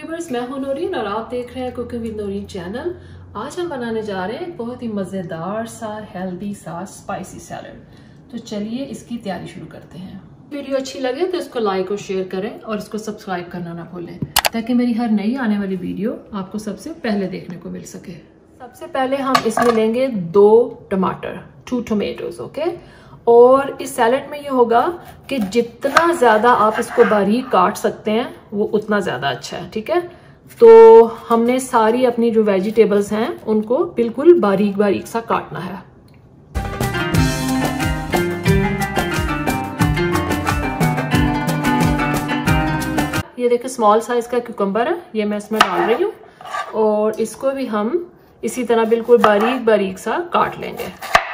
Viewers, मैं हूं नौरीन और आप देख रहे हैं कुकिंग विद नौरीन चैनल। आज हम बनाने जा रहे हैं एक बहुत ही मज़ेदार सा हेल्दी सा स्पाइसी सैलड। तो चलिए इसकी तैयारी शुरू करते हैं। वीडियो अच्छी लगे तो इसको लाइक और शेयर करें और इसको सब्सक्राइब करना ना भूलें ताकि मेरी हर नई आने वाली वीडियो आपको सबसे पहले देखने को मिल सके। सबसे पहले हम इसमें लेंगे 2 टमाटर, 2 टोमेटोज, ओके। और इस सैलेड में ये होगा कि जितना ज़्यादा आप इसको बारीक काट सकते हैं वो उतना ज़्यादा अच्छा है, ठीक है। तो हमने सारी अपनी जो वेजिटेबल्स हैं उनको बिल्कुल बारीक बारीक सा काटना है। ये देखिए स्मॉल साइज का क्यूकम्बर है, ये मैं इसमें डाल रही हूँ और इसको भी हम इसी तरह बिल्कुल बारीक बारीक सा काट लेंगे।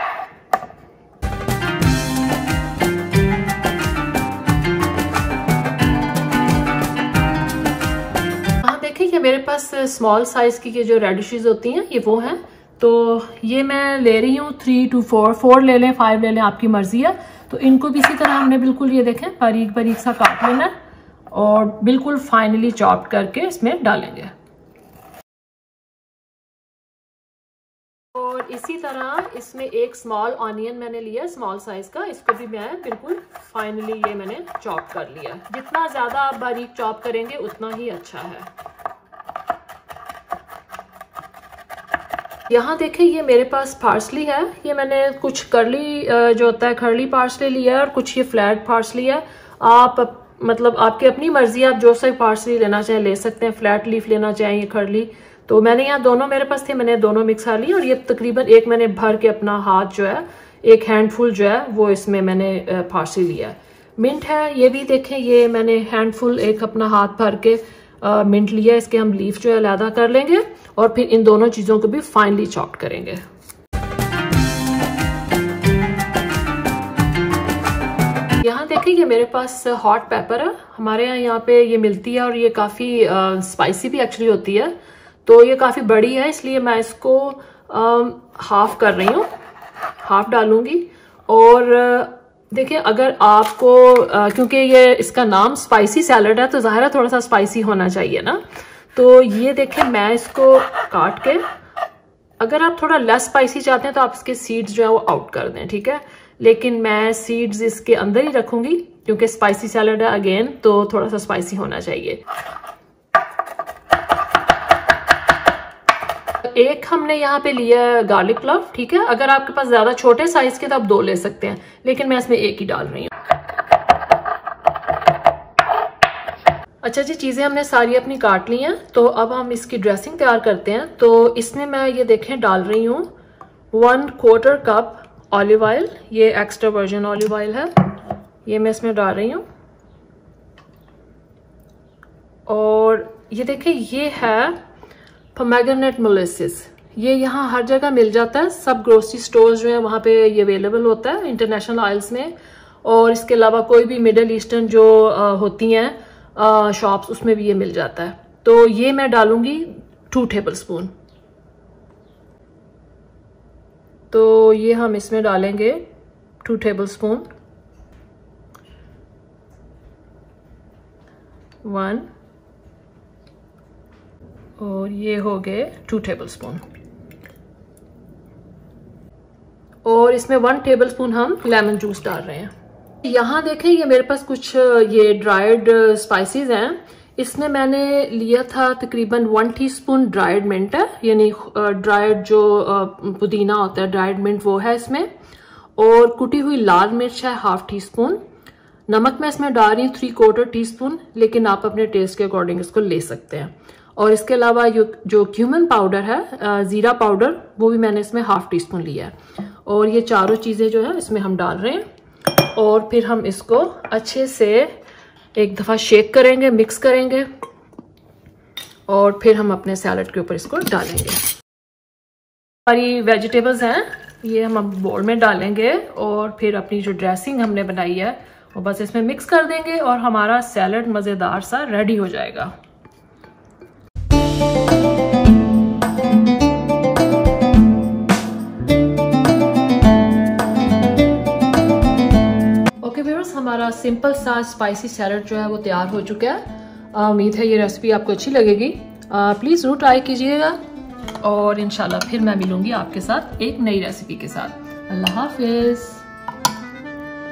मेरे पास स्मॉल साइज की जो रेडिशेस होती हैं ये वो हैं, तो ये मैं ले रही हूँ 3 to 4 ले लें, 5 ले लें, आपकी मर्जी है। तो इनको भी इसी तरह हमने बिल्कुल ये देखें बारीक बारीक सा काट लेना और बिल्कुल फाइनली चॉप करके इसमें डालेंगे। और इसी तरह इसमें एक स्मॉल ऑनियन मैंने लिया स्मॉल साइज का, इसको भी मैं बिल्कुल फाइनली ये मैंने चॉप कर लिया। जितना ज्यादा आप बारीक चॉप करेंगे उतना ही अच्छा है। यहाँ देखें ये मेरे पास पार्सली है, ये मैंने कुछ करली जो होता है खरली पार्सली लिया है और कुछ ये फ्लैट पार्सली है। आप मतलब आपकी अपनी मर्जी, आप जो सा पार्सली लेना चाहें ले सकते हैं, फ्लैट लीफ लेना चाहें या खरली। तो मैंने यहाँ दोनों मेरे पास थे, मैंने दोनों मिक्स कर ली और ये तकरीबन एक मैंने भर के अपना हाथ जो है एक हैंडफुल जो है वो इसमें मैंने पार्सली लिया है। मिंट है ये भी देखें, ये मैंने हैंडफुल एक अपना हाथ भर के मिंट लिया, इसके हम लीफ जो है अलग कर लेंगे और फिर इन दोनों चीजों को भी फाइनली चॉप करेंगे। यहाँ देखिए ये मेरे पास हॉट पेपर है, हमारे यहाँ पे ये मिलती है और ये काफी स्पाइसी भी एक्चुअली होती है। तो ये काफी बड़ी है इसलिए मैं इसको हाफ कर रही हूँ, हाफ डालूंगी। और देखिए अगर आपको क्योंकि ये इसका नाम स्पाइसी सैलड है तो जाहिर है थोड़ा सा स्पाइसी होना चाहिए ना। तो ये देखें मैं इसको काट के, अगर आप थोड़ा लेस स्पाइसी चाहते हैं तो आप इसके सीड्स जो है वो आउट कर दें, ठीक है। लेकिन मैं सीड्स इसके अंदर ही रखूंगी क्योंकि स्पाइसी सैलड है अगेन, तो थोड़ा सा स्पाइसी होना चाहिए। एक हमने यहाँ पे लिया गार्लिक क्लव, ठीक है। अगर आपके पास ज्यादा छोटे साइज के तो आप 2 ले सकते हैं, लेकिन मैं इसमें 1 ही डाल रही हूँ। अच्छा जी, चीजें हमने सारी अपनी काट ली हैं, तो अब हम इसकी ड्रेसिंग तैयार करते हैं। तो इसमें मैं ये देखें डाल रही हूँ 1/4 कप ऑलिव ऑयल, ये एक्स्ट्रा वर्जिन ऑलिव ऑयल है, ये मैं इसमें डाल रही हूँ। और ये देखें ये है पोमेग्रेनेट मोलेसिस, ये यहाँ हर जगह मिल जाता है, सब ग्रोसरी स्टोर्स जो है वहाँ पे ये अवेलेबल होता है इंटरनेशनल ऑयल्स में। और इसके अलावा कोई भी मिडल ईस्टर्न जो होती हैं शॉप्स उसमें भी ये मिल जाता है। तो ये मैं डालूंगी 2 टेबलस्पून। तो ये हम इसमें डालेंगे 2 टेबलस्पून, 1 और ये हो गए 2 टेबलस्पून। और इसमें 1 टेबलस्पून हम लेमन जूस डाल रहे हैं। यहाँ देखें ये मेरे पास कुछ ये ड्राइड स्पाइसेस हैं, इसमें मैंने लिया था तकरीबन 1 टीस्पून ड्राइड मिंट है, यानी ड्राइड जो पुदीना होता है ड्राइड मिंट वो है इसमें। और कुटी हुई लाल मिर्च है 1/2 टीस्पून। नमक मैं इसमें डाल रही हूँ 3/4 टीस्पून, लेकिन आप अपने टेस्ट के अकॉर्डिंग इसको ले सकते हैं। और इसके अलावा जो क्यूमिन पाउडर है, जीरा पाउडर, वो भी मैंने इसमें 1/2 टीस्पून लिया है। और ये चारों चीजें जो है इसमें हम डाल रहे हैं और फिर हम इसको अच्छे से एक दफा शेक करेंगे, मिक्स करेंगे और फिर हम अपने सैलड के ऊपर इसको डालेंगे। हमारी वेजिटेबल्स हैं ये हम अब बोल में डालेंगे और फिर अपनी जो ड्रेसिंग हमने बनाई है वो बस इसमें मिक्स कर देंगे और हमारा सैलड मजेदार सा रेडी हो जाएगा। हमारा सिंपल सा स्पाइसी सैलड जो है वो तैयार हो चुका है। उम्मीद है ये रेसिपी आपको अच्छी लगेगी। प्लीज़ ज़रूर ट्राई कीजिएगा और इंशाल्लाह फिर मैं मिलूंगी आपके साथ एक नई रेसिपी के साथ। अल्लाह हाफिज़।